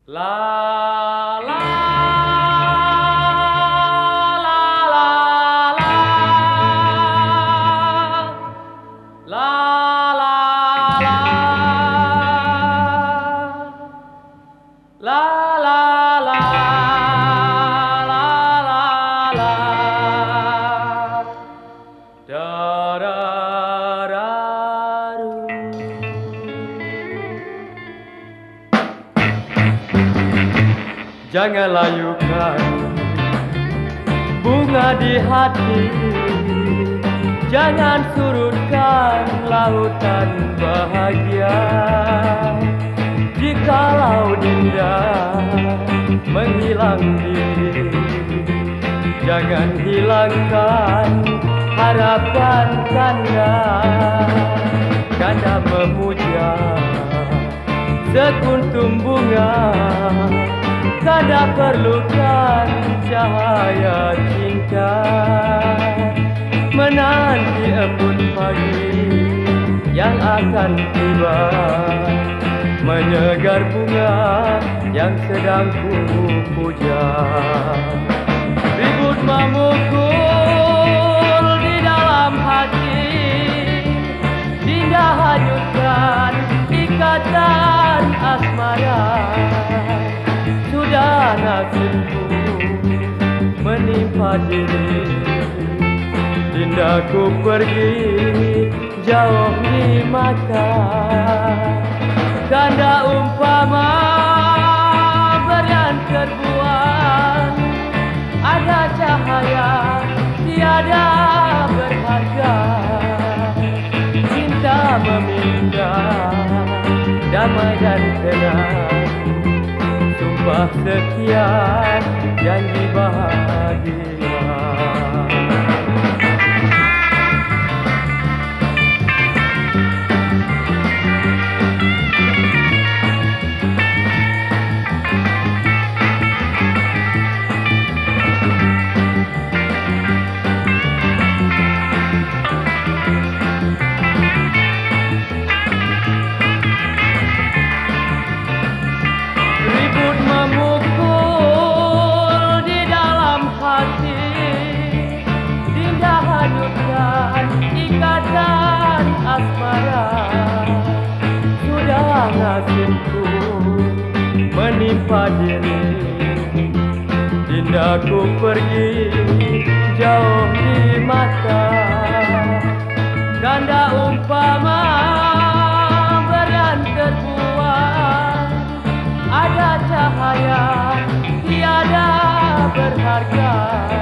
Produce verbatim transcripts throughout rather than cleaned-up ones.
La la la la la la la la la la la la da da da Jangan layukan bunga di hati, jangan surutkan lautan bahagia. Jikalau dinda menghilang diri, jangan hilangkan harapan kanda. Kanda memuja sekuntum bunga, kanda perlukan cahaya cinta, menanti embun pagi yang akan tiba, menyegar bunga yang sedang ku puja. Ribut memukul di dalam hati, dinda hanyutkan ikatan asmara. Sudah nasibku menimpa diri, dinda ku pergi jauh di mata. Kanda umpama berlian terbuang, ada cahaya tiada berharga. Cinta meminta damai dan tenang, sumpah setia, janji bahagia. Ikatan asmara, sudah nasibku menimpa diri, dinda ku pergi jauh di mata. Kanda umpama berlian terbuang, ada cahaya tiada berharga.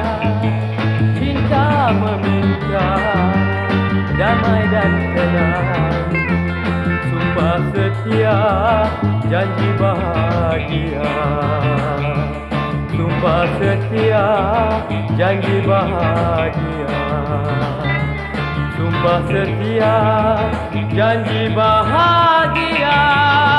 Cinta meminta damai dan tenang, sumpah setia, janji bahagia. Sumpah setia, janji bahagia. Sumpah setia, janji bahagia.